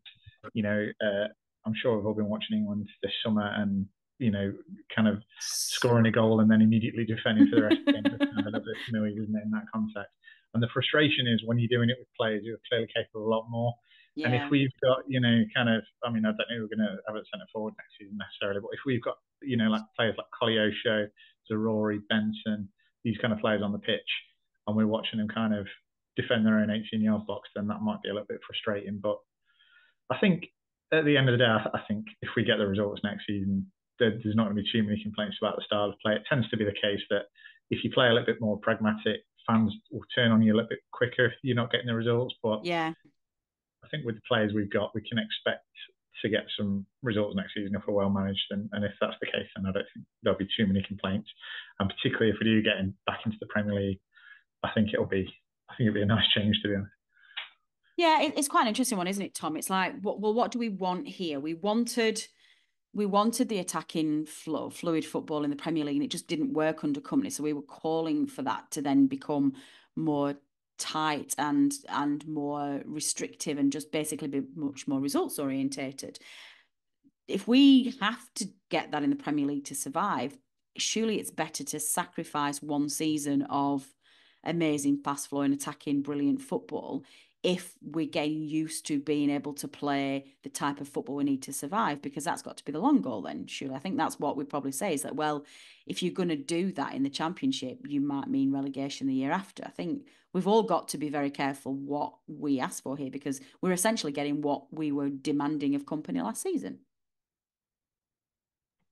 I'm sure we've all been watching England this summer and, kind of scoring a goal and then immediately defending for the rest of the game. It's kind of a little bit familiar, isn't it, in that context? And the frustration is when you're doing it with players who are clearly capable of a lot more. Yeah. And if we've got, I don't know who we're going to have at centre forward next season necessarily, but if we've got, like players like Koleosho, Zaroury, Benson, these kind of players on the pitch, and we're watching them kind of defend their own 18-yard box, then that might be a little bit frustrating. But I think at the end of the day, I think if we get the results next season, there's not going to be too many complaints about the style of play. It tends to be the case that if you play a little bit more pragmatic, fans will turn on you a little bit quicker if you're not getting the results. But yeah, I think with the players we've got, we can expect to get some results next season if we're well managed. And if that's the case, then I don't think there'll be too many complaints. And particularly if we do get back into the Premier League, I think it'll be a nice change, to be honest. Yeah, it's quite an interesting one, isn't it, Tom? It's like, what do we want here? We wanted the attacking fluid football in the Premier League, and it just didn't work under Kompany. So we were calling for that to then become more tight and more restrictive, and just basically be much more results orientated. If we have to get that in the Premier League to survive, surely it's better to sacrifice one season of amazing fast flowing attacking brilliant football if we're getting used to being able to play the type of football we need to survive, because that's got to be the long goal then, surely. I think that's what we'd probably say, is that, well, if you're going to do that in the Championship, you might mean relegation the year after. I think we've all got to be very careful what we ask for here, because we're essentially getting what we were demanding of Kompany last season.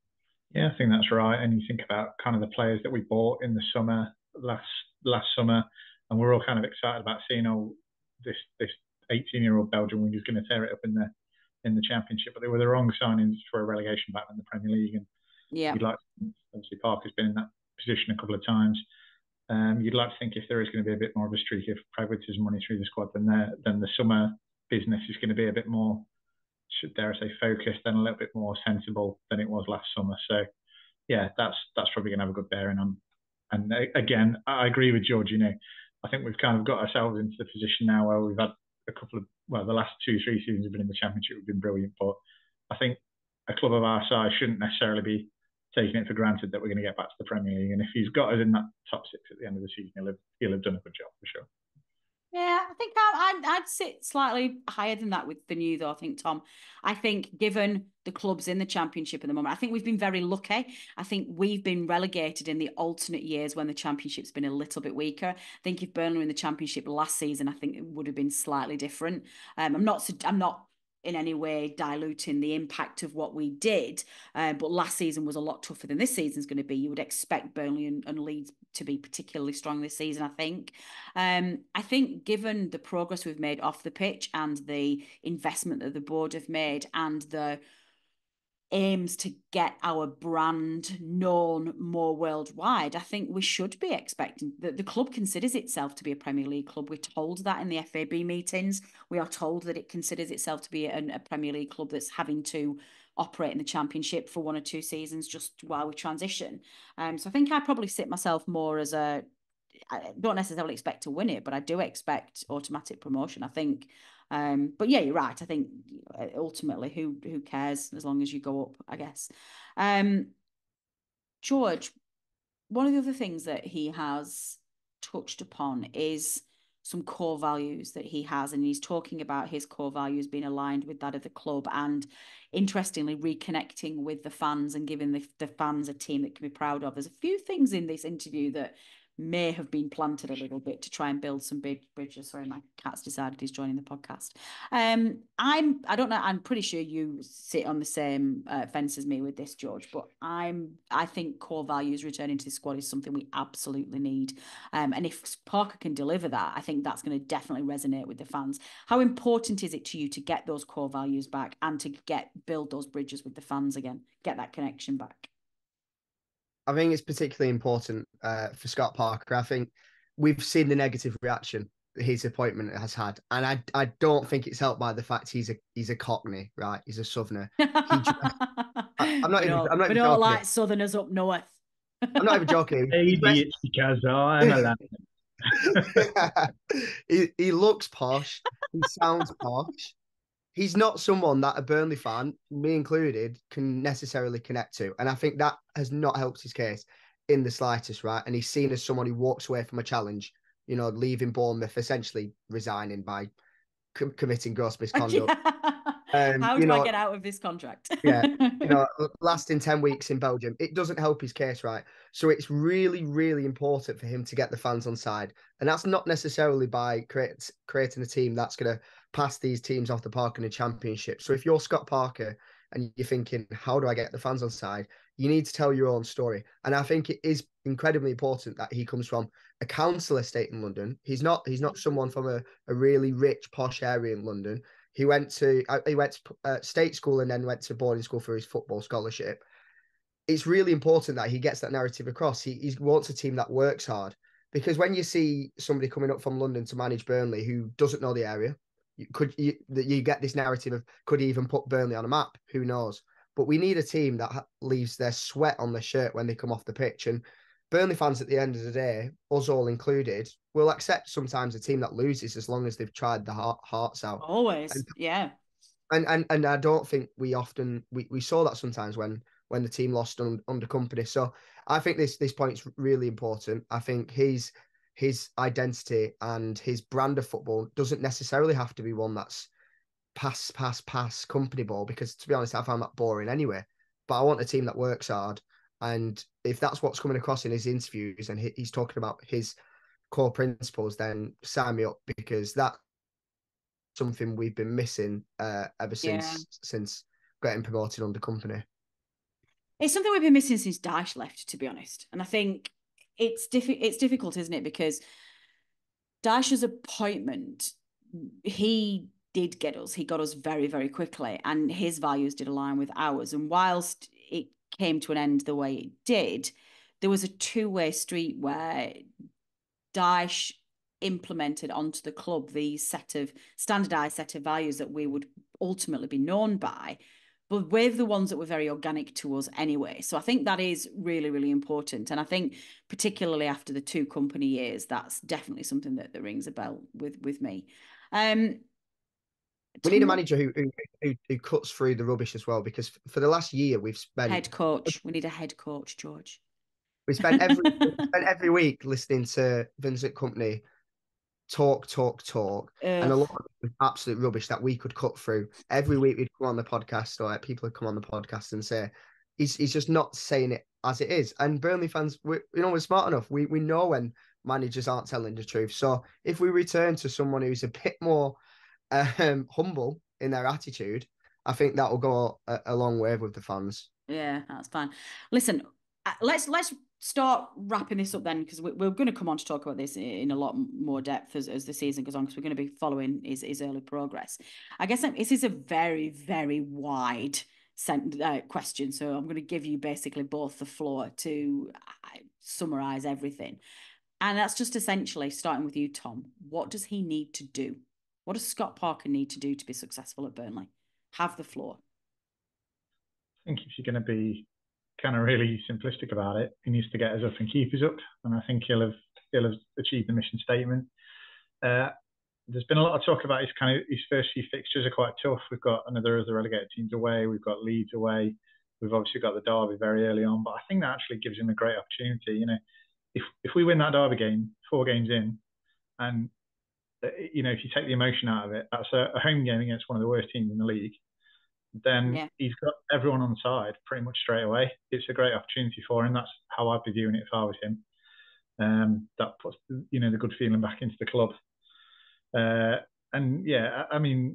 Yeah, I think that's right. And you think about kind of the players that we bought in the summer last summer, and we're all kind of excited about seeing this 18-year-old Belgian wing is going to tear it up in the Championship. But they were the wrong signings for a relegation battle in the Premier League, and Yeah. you'd like obviously Parker's been in that position a couple of times. You'd like to think if there is going to be a bit more of a streak of pragmatism running through the squad, then the summer business is going to be a bit more, dare I say, focused and a little bit more sensible than it was last summer. So yeah, that's probably going to have a good bearing on. And again, I agree with George. I think we've kind of got ourselves into the position now where we've had a couple of, well, the last 2-3 seasons we've been in the Championship have been brilliant, but I think a club of our size shouldn't necessarily be taking it for granted that we're going to get back to the Premier League. And if he's got us in that top 6 at the end of the season, he'll have done a good job for sure. Yeah, I think I'd sit slightly higher than that than you, though. I think, Tom. I think given the clubs in the Championship at the moment, I think we've been very lucky. I think we've been relegated in the alternate years when the Championship's been a little bit weaker. I think if Burnley were in the Championship last season, I think it would have been slightly different. I'm not in any way diluting the impact of what we did. But last season was a lot tougher than this season's going to be. You would expect Burnley and Leeds to be particularly strong this season, I think. I think given the progress we've made off the pitch and the investment that the board have made and the aims to get our brand known more worldwide, I think we should be expecting that the club considers itself to be a Premier League club. We're told that in the FAB meetings. We are told that it considers itself to be a Premier League club that's having to operate in the Championship for 1 or 2 seasons just while we transition. So I think I probably sit myself more as I don't necessarily expect to win it, but I do expect automatic promotion. I think but yeah, you're right. I think ultimately, who cares as long as you go up, I guess. George, one of the other things that he has touched upon is some core values that he has, and he's talking about his core values being aligned with that of the club, and interestingly, reconnecting with the fans and giving the fans a team that can be proud of. There's a few things in this interview that may have been planted a little bit to try and build some big bridges. Sorry, my cat's decided he's joining the podcast. I don't know. I'm pretty sure you sit on the same fence as me with this, George. But I think core values returning to the squad is something we absolutely need. And if Parker can deliver that, I think that's going to definitely resonate with the fans. How important is it to you to get those core values back and to build those bridges with the fans again, get that connection back? I think it's particularly important for Scott Parker. I think we've seen the negative reaction his appointment has had, and I don't think it's helped by the fact he's a Cockney, right? He's a Southerner. I'm not even joking. Like it. Southerners up north. I'm not even joking. Maybe it's because I'm a lad. He looks posh. He sounds posh. He's not someone that a Burnley fan, me included, can necessarily connect to. And I think that has not helped his case in the slightest, right? And he's seen as someone who walks away from a challenge, leaving Bournemouth, essentially resigning by committing gross misconduct. How do I get out of this contract? Yeah, lasting 10 weeks in Belgium, it doesn't help his case, right? So it's really, really important for him to get the fans on side. And that's not necessarily by creating a team that's going to pass these teams off the park in the Championship. So if you're Scott Parker and you're thinking, how do I get the fans on side? You need to tell your own story. And I think it is incredibly important that he comes from a council estate in London. He's not someone from a really rich, posh area in London. He went to state school and then went to boarding school for his football scholarship. It's really important that he gets that narrative across. He wants a team that works hard, because when you see somebody coming up from London to manage Burnley who doesn't know the area, you get this narrative of could he even put Burnley on a map? Who knows? But we need a team that leaves their sweat on their shirt when they come off the pitch. And Burnley fans at the end of the day, us all included, will accept sometimes a team that loses as long as they've tried the hearts out. Always, yeah. And I don't think we often we saw that sometimes when the team lost under Kompany. So I think this point's really important. I think his identity and his brand of football doesn't necessarily have to be one that's pass Kompany ball, because to be honest, I found that boring anyway. But I want a team that works hard. And if that's what's coming across in his interviews and he's talking about his core principles, then sign me up, because that's something we've been missing ever since getting promoted under Kompany. It's something we've been missing since Dyche left, to be honest. And I think it's difficult, isn't it? Because Dyche's appointment, he did get us. He got us very, very quickly, and his values did align with ours. And whilst it came to an end the way it did, there was a two-way street where Dyche implemented onto the club the standardized set of values that we would ultimately be known by, but with the ones that were very organic to us anyway. So I think that is really, really important. And I think particularly after the 2 Kompany years, that's definitely something that rings a bell with me. We need a manager who cuts through the rubbish as well, because for the last year we've spent head coach. We need a head coach, George. We spent every week listening to Vincent Kompany talk, and a lot of absolute rubbish that we could cut through. Every week we'd come on the podcast, or people would come on the podcast and say he's just not saying it as it is. And Burnley fans, we're smart enough. We know when managers aren't telling the truth. So if we return to someone who's a bit more humble in their attitude, I think that will go a long way with the fans. Yeah, that's fine. Listen, let's start wrapping this up then, because we're going to come on to talk about this in a lot more depth as the season goes on, because we're going to be following his early progress. I guess this is a very, very wide question, so I'm going to give you basically both the floor to summarise everything. And that's just essentially starting with you, Tom. What does he need to do? What does Scott Parker need to do to be successful at Burnley? Have the floor. I think if you're going to be kind of really simplistic about it, he needs to get us up and keep us up, and I think he'll have achieved the mission statement. There's been a lot of talk about his first few fixtures are quite tough. We've got another of the relegated teams away, we've got Leeds away, we've obviously got the derby very early on, but I think that actually gives him a great opportunity. If we win that derby game 4 games in, and if you take the emotion out of it, that's a home game against one of the worst teams in the league, then he's got everyone on side pretty much straight away. It's a great opportunity for him. That's how I'd be viewing it if I was him. That puts the good feeling back into the club. And yeah, I mean,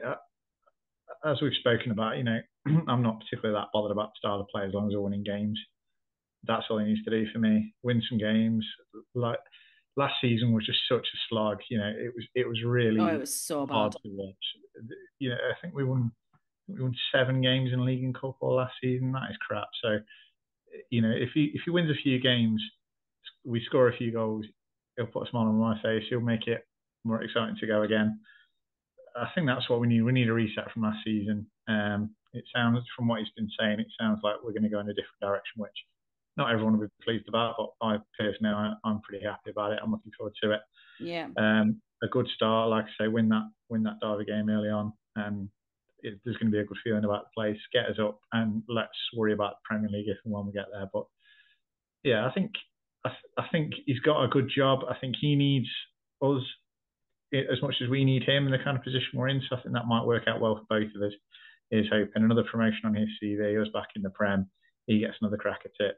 as we've spoken about, I'm not particularly that bothered about the style of play as long as they're winning games. That's all he needs to do for me. Win some games. Like last season was just such a slog. It was really it was so hard bad to watch. I think we won 7 games in league and cup all last season. That is crap. So, if he wins a few games, we score a few goals, he'll put a smile on my face. He'll make it more exciting to go again. I think that's what we need. We need a reset from last season. It sounds, from what he's been saying, it sounds like we're going to go in a different direction, which not everyone will be pleased about, but I personally, I'm pretty happy about it. I'm looking forward to it. Yeah. A good start, like I say, win that derby game early on, and there's going to be a good feeling about the place. Get us up, and let's worry about the Premier League if and when we get there. But yeah, I think he's got a good job. I think he needs us as much as we need him in the kind of position we're in. So I think that might work out well for both of us. Here's hoping. Another promotion on his CV, us back in the Prem. He gets another crack at it.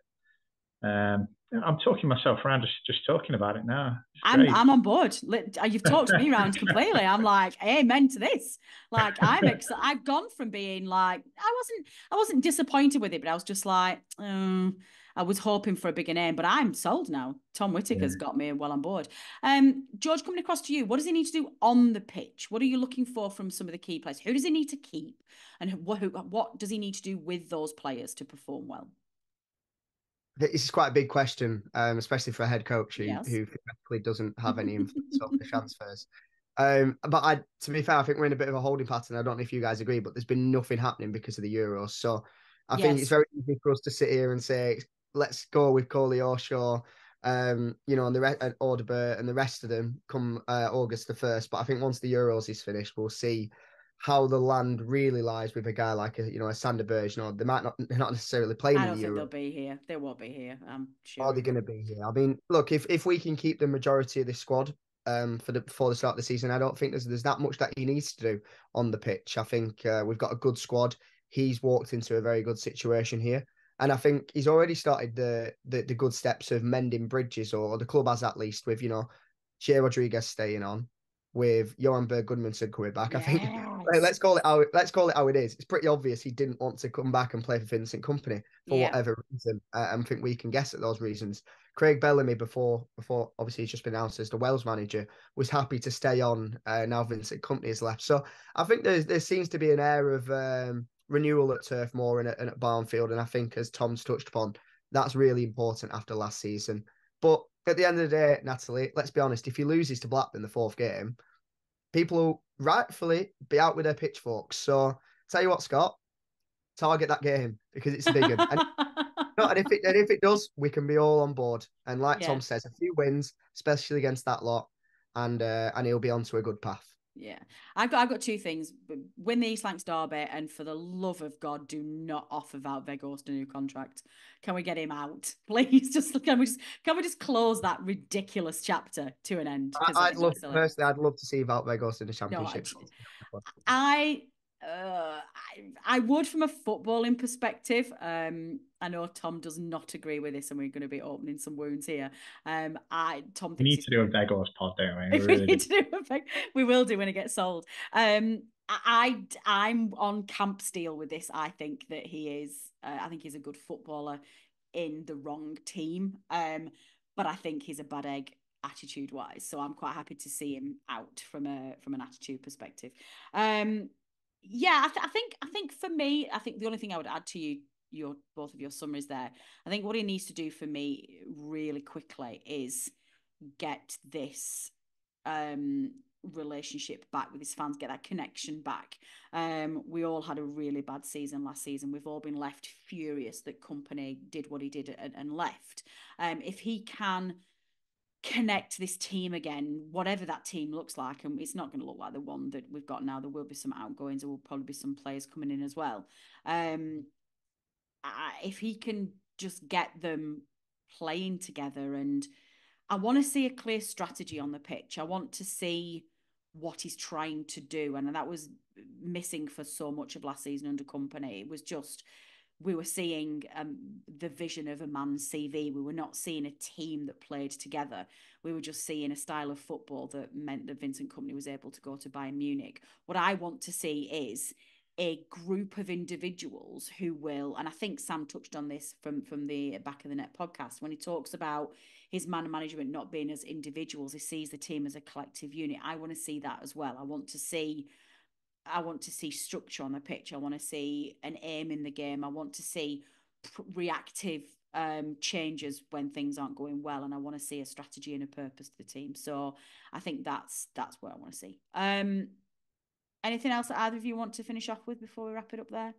I'm talking myself around just talking about it now. I'm on board. You've talked me around completely. I'm like, amen to this. Like, I'm excited. I've gone from being like, I wasn't disappointed with it, but I was just like, I was hoping for a bigger name, but I'm sold now. Tom Whittaker's got me well on board. George, coming across to you, what does he need to do on the pitch? What are you looking for from some of the key players? Who does he need to keep? And what does he need to do with those players to perform well? This is quite a big question, especially for a head coach who theoretically doesn't have any influence over the transfers. But to be fair, I think we're in a bit of a holding pattern. I don't know if you guys agree, but there's been nothing happening because of the Euros. So I think it's very easy for us to sit here and say, let's go with Coley Oshaw, and Audebert and the rest of them come August the 1st. But I think once the Euros is finished, we'll see how the land really lies with a guy like a Sander Berge. They might not necessarily play in the Euros. I don't think they'll be here. They won't be here. I'm sure. Are they going to be here? I mean, look, if we can keep the majority of this squad before the start of the season, I don't think there's that much that he needs to do on the pitch. I think we've got a good squad. He's walked into a very good situation here. And I think he's already started the good steps of mending bridges, or the club has at least, with, Jay Rodriguez staying on, with Johan Berg Goodmanson coming back. Yes. Hey, let's call it how it is. It's pretty obvious he didn't want to come back and play for Vincent Kompany for whatever reason. I think we can guess at those reasons. Craig Bellamy, before obviously he's just been announced as the Wales manager, was happy to stay on. Now Vincent Kompany has left, so I think there seems to be an air of renewal at Turf Moor and at Barnfield, and I think, as Tom's touched upon, that's really important after last season. But at the end of the day, Natalie, let's be honest, if he loses to Blackburn the fourth game, people will rightfully be out with their pitchforks. So tell you what, Scott, target that game because it's a big one. And if it does, we can be all on board. And like Tom says, a few wins, especially against that lot, and he'll be onto a good path. Yeah, I've got two things: win the East Lancs derby, and for the love of God, do not offer Wout Weghorst a new contract. Can we get him out, please? Can we just close that ridiculous chapter to an end? I'd love to see Wout Weghorst in the Championship. No, I would, from a footballing perspective. I know Tom does not agree with this, and we're going to be opening some wounds here. Tom thinks we need to do a Weghorst pod, don't we? We will do when it gets sold. I'm on Camp Steel with this. I think that he is. I think he's a good footballer in the wrong team. But I think he's a bad egg attitude wise, so I'm quite happy to see him out from an attitude perspective. I think for me, I think the only thing I would add to both of your summaries there, I think what he needs to do for me really quickly is get this relationship back with his fans, get that connection back. We all had a really bad season last season. We've all been left furious that Kompany did what he did and left. If he can connect this team again, whatever that team looks like, and it's not going to look like the one that we've got now. There will be some outgoings. There will probably be some players coming in as well. If he can just get them playing together, and I want to see a clear strategy on the pitch. I want to see what he's trying to do, and that was missing for so much of last season under Kompany. It was just, we were seeing the vision of a man's CV. We were not seeing a team that played together. We were just seeing a style of football that meant that Vincent Kompany was able to go to Bayern Munich. What I want to see is a group of individuals who will, and I think Sam touched on this from the Back of the Net podcast, when he talks about his man management not being as individuals, he sees the team as a collective unit. I want to see that as well. I want to see structure on the pitch. I want to see an aim in the game. I want to see reactive changes when things aren't going well, and I want to see a strategy and a purpose to the team. So I think that's what I want to see. Anything else that either of you want to finish off with before we wrap it up there?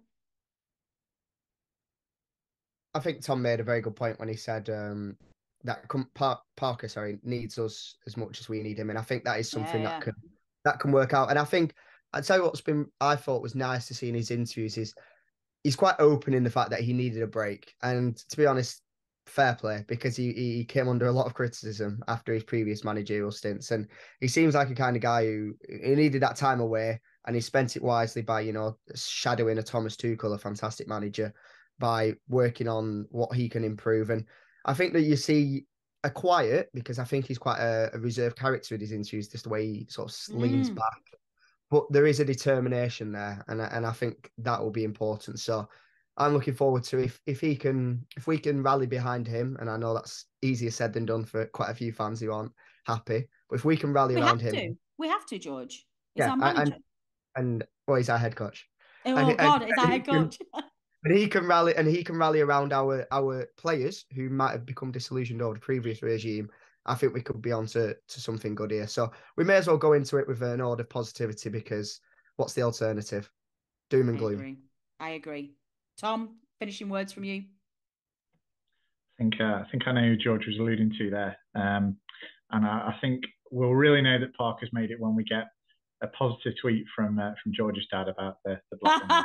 I think Tom made a very good point when he said that Parker needs us as much as we need him, and I think that is something that can work out. And I think I'd tell you I thought was nice to see in his interviews is he's quite open in the fact that he needed a break, and to be honest, fair play, because he came under a lot of criticism after his previous managerial stints, and he seems like a kind of guy who he needed that time away, and he spent it wisely by shadowing a Thomas Tuchel, a fantastic manager, by working on what he can improve. And I think that you see a quiet, because I think he's quite a reserved character in his interviews, just the way he sort of leans back, but there is a determination there, and I think that will be important. So I'm looking forward to if we can rally behind him, and I know that's easier said than done for quite a few fans who aren't happy, but if we can rally around him, we have to, George. He's our manager, and he's our head coach. He's our head coach. And he can rally around our players who might have become disillusioned over the previous regime. I think we could be on to something good here. So we may as well go into it with an order of positivity, because what's the alternative? Doom and gloom. I agree. Tom, finishing words from you. I think I know who George was alluding to there. And I think we'll really know that Parker's made it when we get a positive tweet from George's dad about the black one.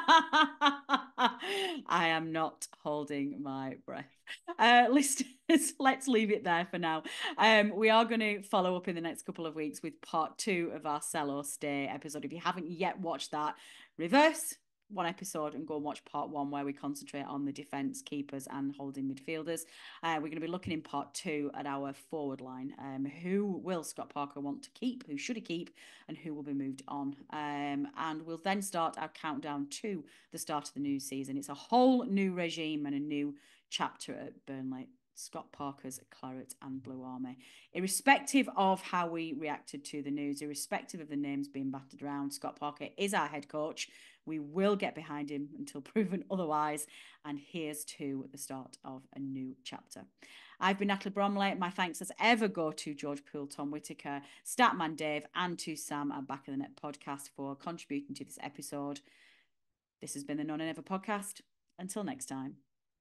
I am not holding my breath. Listeners, let's leave it there for now. We are going to follow up in the next couple of weeks with part 2 of our Sell or Stay episode. If you haven't yet watched that, reverse, one episode and go and watch part 1, where we concentrate on the defence, keepers and holding midfielders. We're going to be looking in part 2 at our forward line. Who will Scott Parker want to keep? Who should he keep? And who will be moved on? And we'll then start our countdown to the start of the new season. It's a whole new regime and a new chapter at Burnley. Scott Parker's Claret and Blue Army. Irrespective of how we reacted to the news, irrespective of the names being battered around, Scott Parker is our head coach. We will get behind him until proven otherwise. And here's to the start of a new chapter. I've been Natalie Bromley. My thanks as ever go to George Poole, Tom Whittaker, Statman Dave, and to Sam at Back of the Net podcast for contributing to this episode. This has been the None and Never podcast. Until next time.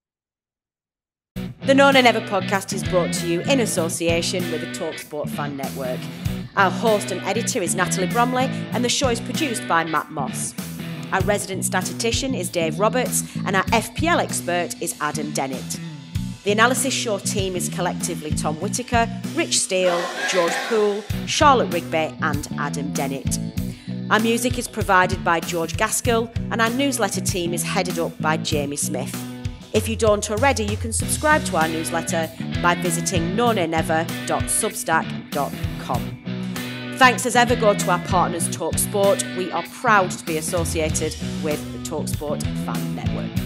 The None and Never podcast is brought to you in association with the talkSPORT Fan Network. Our host and editor is Natalie Bromley, and the show is produced by Matt Moss. Our resident statistician is Dave Roberts, and our FPL expert is Adam Dennett. The Analysis Show team is collectively Tom Whittaker, Rich Steele, George Poole, Charlotte Rigby and Adam Dennett. Our music is provided by George Gaskell, and our newsletter team is headed up by Jamie Smith. If you don't already, you can subscribe to our newsletter by visiting nonanever.substack.com. Thanks as ever go to our partners talkSPORT. We are proud to be associated with the talkSPORT Fan Network.